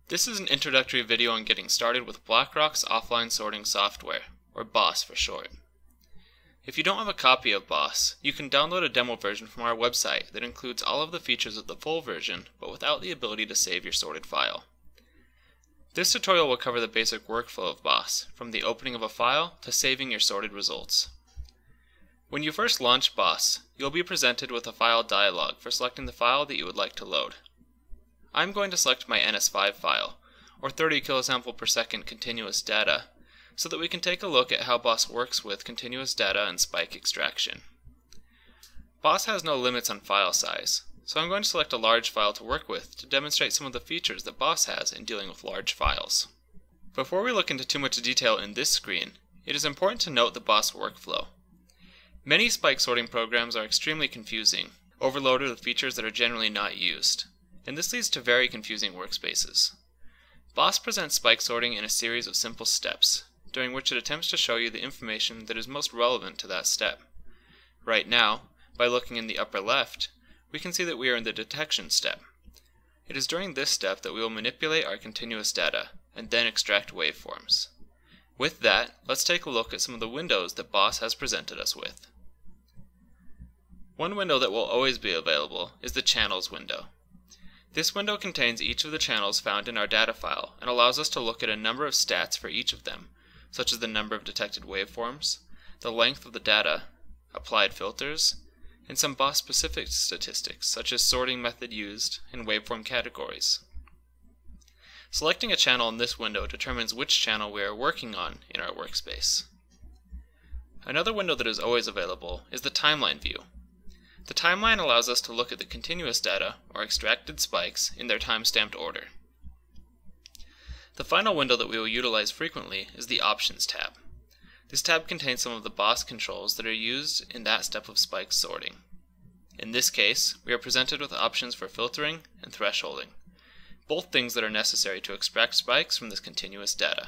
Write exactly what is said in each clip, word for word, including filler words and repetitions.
This is an introductory video on getting started with Blackrock's offline sorting software, or B O S for short. If you don't have a copy of B O S, you can download a demo version from our website that includes all of the features of the full version, but without the ability to save your sorted file. This tutorial will cover the basic workflow of B O S, from the opening of a file to saving your sorted results. When you first launch B O S, you'll be presented with a file dialog for selecting the file that you would like to load. I'm going to select my N S five file, or thirty kilosample per second continuous data, so that we can take a look at how B O S works with continuous data and spike extraction. B O S has no limits on file size, so I'm going to select a large file to work with to demonstrate some of the features that B O S has in dealing with large files. Before we look into too much detail in this screen, it is important to note the B O S workflow. Many spike sorting programs are extremely confusing, overloaded with features that are generally not used, and this leads to very confusing workspaces. B O S presents spike sorting in a series of simple steps, during which it attempts to show you the information that is most relevant to that step. Right now, by looking in the upper left, we can see that we are in the detection step. It is during this step that we will manipulate our continuous data, and then extract waveforms. With that, let's take a look at some of the windows that B O S has presented us with. One window that will always be available is the Channels window. This window contains each of the channels found in our data file and allows us to look at a number of stats for each of them, such as the number of detected waveforms, the length of the data, applied filters, and some B O S-specific statistics such as sorting method used and waveform categories. Selecting a channel in this window determines which channel we are working on in our workspace. Another window that is always available is the Timeline view. The timeline allows us to look at the continuous data, or extracted spikes, in their time-stamped order. The final window that we will utilize frequently is the Options tab. This tab contains some of the B O S controls that are used in that step of spike sorting. In this case, we are presented with options for filtering and thresholding, both things that are necessary to extract spikes from this continuous data.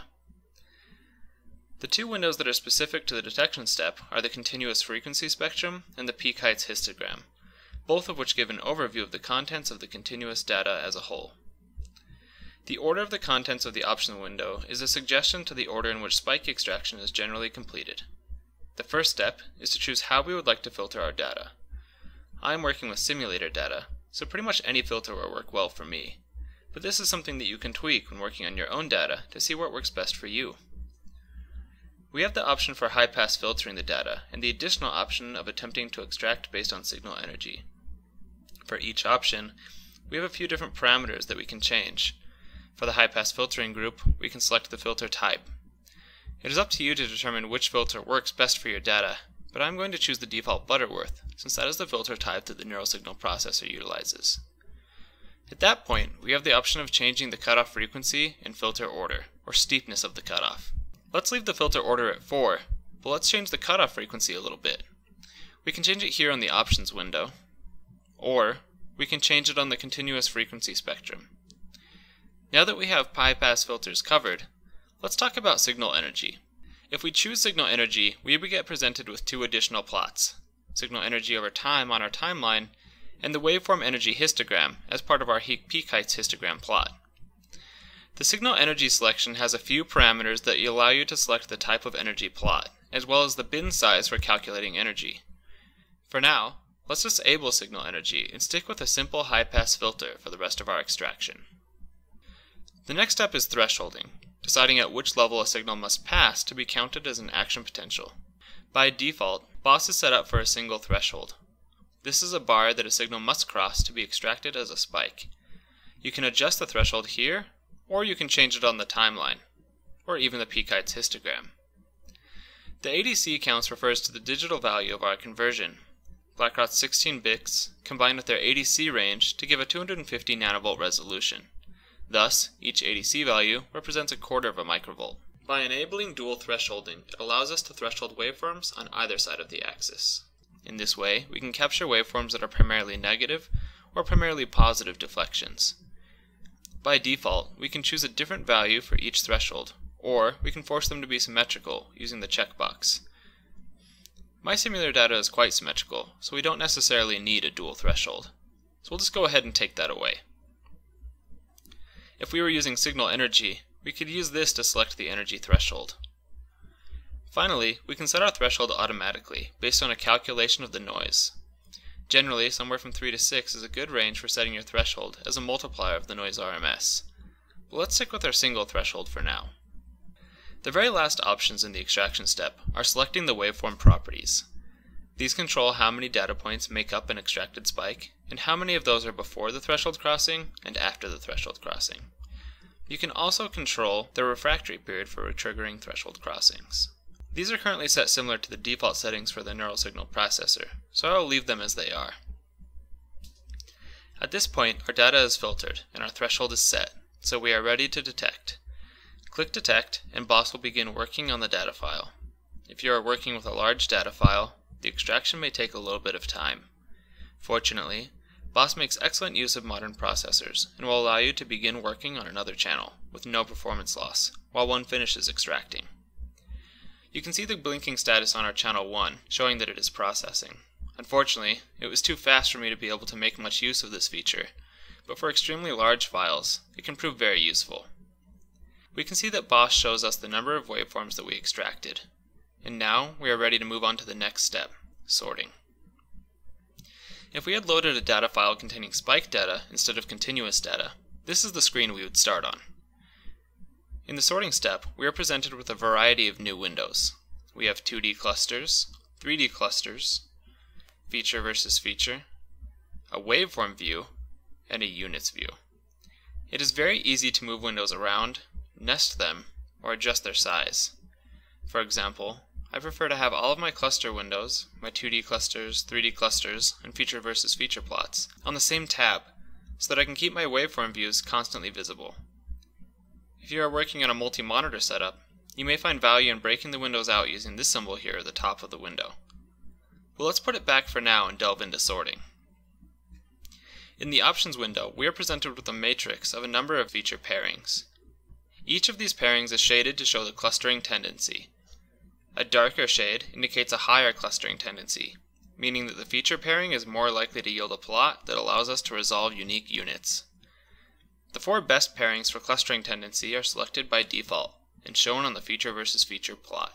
The two windows that are specific to the detection step are the continuous frequency spectrum and the peak heights histogram, both of which give an overview of the contents of the continuous data as a whole. The order of the contents of the option window is a suggestion to the order in which spike extraction is generally completed. The first step is to choose how we would like to filter our data. I am working with simulator data, so pretty much any filter will work well for me, but this is something that you can tweak when working on your own data to see what works best for you. We have the option for high-pass filtering the data, and the additional option of attempting to extract based on signal energy. For each option, we have a few different parameters that we can change. For the high-pass filtering group, we can select the filter type. It is up to you to determine which filter works best for your data, but I'm going to choose the default Butterworth, since that is the filter type that the neural signal processor utilizes. At that point, we have the option of changing the cutoff frequency and filter order, or steepness of the cutoff. Let's leave the filter order at four, but let's change the cutoff frequency a little bit. We can change it here on the Options window, or we can change it on the continuous frequency spectrum. Now that we have high-pass filters covered, let's talk about signal energy. If we choose signal energy, we would get presented with two additional plots, signal energy over time on our timeline, and the waveform energy histogram as part of our peak heights histogram plot. The signal energy selection has a few parameters that allow you to select the type of energy plot, as well as the bin size for calculating energy. For now, let's disable signal energy and stick with a simple high-pass filter for the rest of our extraction. The next step is thresholding, deciding at which level a signal must pass to be counted as an action potential. By default, B O S is set up for a single threshold. This is a bar that a signal must cross to be extracted as a spike. You can adjust the threshold here, or you can change it on the timeline, or even the peak heights histogram. The A D C counts refers to the digital value of our conversion, Blackrock's sixteen bits combined with their A D C range to give a two hundred fifty nanovolt resolution. Thus, each A D C value represents a quarter of a microvolt. By enabling dual thresholding, it allows us to threshold waveforms on either side of the axis. In this way, we can capture waveforms that are primarily negative or primarily positive deflections. By default, we can choose a different value for each threshold, or we can force them to be symmetrical using the checkbox. My simulator data is quite symmetrical, so we don't necessarily need a dual threshold. So we'll just go ahead and take that away. If we were using signal energy, we could use this to select the energy threshold. Finally, we can set our threshold automatically, based on a calculation of the noise. Generally, somewhere from three to six is a good range for setting your threshold as a multiplier of the noise R M S. But let's stick with our single threshold for now. The very last options in the extraction step are selecting the waveform properties. These control how many data points make up an extracted spike, and how many of those are before the threshold crossing and after the threshold crossing. You can also control the refractory period for triggering threshold crossings. These are currently set similar to the default settings for the neural signal processor, so I will leave them as they are. At this point, our data is filtered and our threshold is set, so we are ready to detect. Click Detect and B O S will begin working on the data file. If you are working with a large data file, the extraction may take a little bit of time. Fortunately, B O S makes excellent use of modern processors and will allow you to begin working on another channel with no performance loss while one finishes extracting. You can see the blinking status on our channel one showing that it is processing. Unfortunately, it was too fast for me to be able to make much use of this feature, but for extremely large files, it can prove very useful. We can see that B O S shows us the number of waveforms that we extracted. And now we are ready to move on to the next step, sorting. If we had loaded a data file containing spike data instead of continuous data, this is the screen we would start on. In the sorting step, we are presented with a variety of new windows. We have two D clusters, three D clusters, feature versus feature, a waveform view, and a units view. It is very easy to move windows around, nest them, or adjust their size. For example, I prefer to have all of my cluster windows, my two D clusters, three D clusters, and feature versus feature plots, on the same tab, so that I can keep my waveform views constantly visible. If you are working on a multi-monitor setup, you may find value in breaking the windows out using this symbol here at the top of the window. Well, let's put it back for now and delve into sorting. In the Options window, we are presented with a matrix of a number of feature pairings. Each of these pairings is shaded to show the clustering tendency. A darker shade indicates a higher clustering tendency, meaning that the feature pairing is more likely to yield a plot that allows us to resolve unique units. The four best pairings for clustering tendency are selected by default and shown on the feature versus feature plot.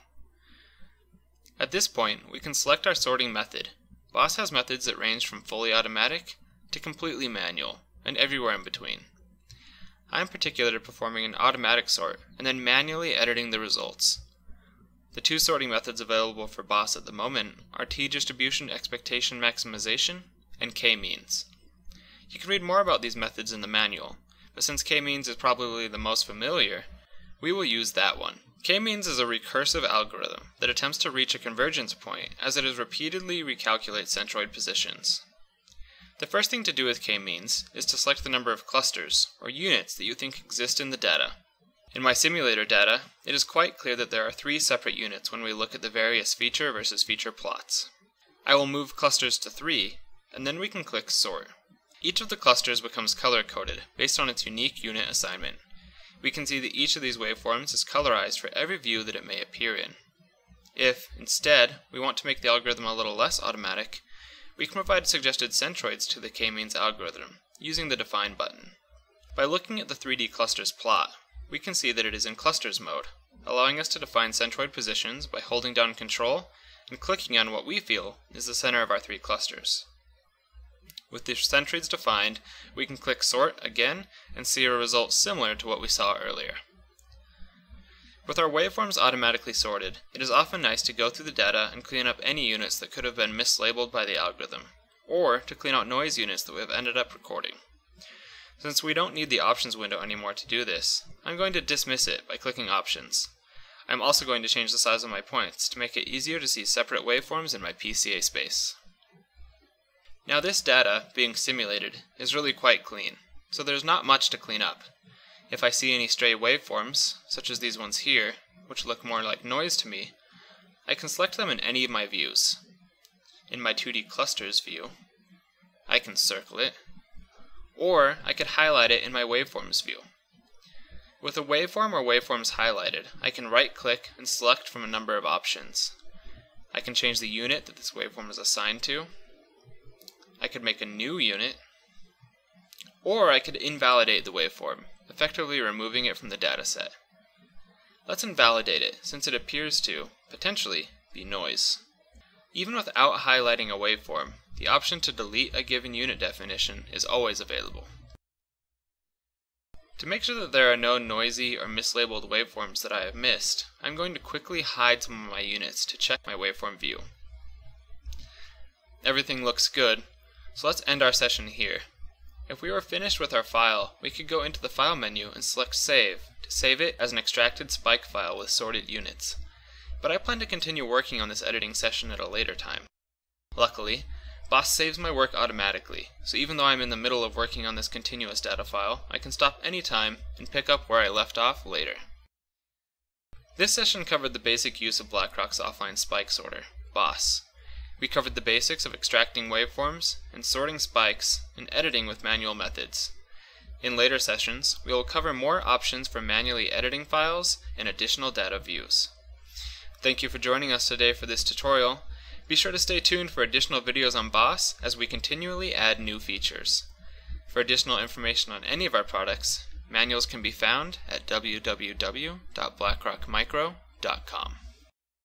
At this point, we can select our sorting method. B O S has methods that range from fully automatic to completely manual, and everywhere in between. I am particular to performing an automatic sort and then manually editing the results. The two sorting methods available for B O S at the moment are t-distribution expectation maximization and k-means. You can read more about these methods in the manual, but since k-means is probably the most familiar, we will use that one. K-means is a recursive algorithm that attempts to reach a convergence point as it is repeatedly recalculates centroid positions. The first thing to do with k-means is to select the number of clusters, or units, that you think exist in the data. In my simulator data, it is quite clear that there are three separate units when we look at the various feature versus feature plots. I will move clusters to three, and then we can click Sort. Each of the clusters becomes color-coded based on its unique unit assignment. We can see that each of these waveforms is colorized for every view that it may appear in. If, instead, we want to make the algorithm a little less automatic, we can provide suggested centroids to the k-means algorithm using the Define button. By looking at the three D clusters plot, we can see that it is in clusters mode, allowing us to define centroid positions by holding down Control and clicking on what we feel is the center of our three clusters. With the centroids defined, we can click Sort again and see a result similar to what we saw earlier. With our waveforms automatically sorted, it is often nice to go through the data and clean up any units that could have been mislabeled by the algorithm, or to clean out noise units that we have ended up recording. Since we don't need the Options window anymore to do this, I'm going to dismiss it by clicking Options. I'm also going to change the size of my points to make it easier to see separate waveforms in my P C A space. Now this data, being simulated, is really quite clean, so there's not much to clean up. If I see any stray waveforms, such as these ones here, which look more like noise to me, I can select them in any of my views. In my two D clusters view, I can circle it, or I could highlight it in my waveforms view. With a waveform or waveforms highlighted, I can right-click and select from a number of options. I can change the unit that this waveform is assigned to, I could make a new unit, or I could invalidate the waveform if effectively removing it from the dataset. Let's invalidate it, since it appears to, potentially, be noise. Even without highlighting a waveform, the option to delete a given unit definition is always available. To make sure that there are no noisy or mislabeled waveforms that I have missed, I'm going to quickly hide some of my units to check my waveform view. Everything looks good, so let's end our session here. If we were finished with our file, we could go into the File menu and select Save to save it as an extracted spike file with sorted units. But I plan to continue working on this editing session at a later time. Luckily, Boss saves my work automatically, so even though I'm in the middle of working on this continuous data file, I can stop anytime and pick up where I left off later. This session covered the basic use of Blackrock's offline spike sorter, Boss. We covered the basics of extracting waveforms, and sorting spikes, and editing with manual methods. In later sessions, we will cover more options for manually editing files and additional data views. Thank you for joining us today for this tutorial. Be sure to stay tuned for additional videos on Boss as we continually add new features. For additional information on any of our products, manuals can be found at w w w dot blackrock micro dot com.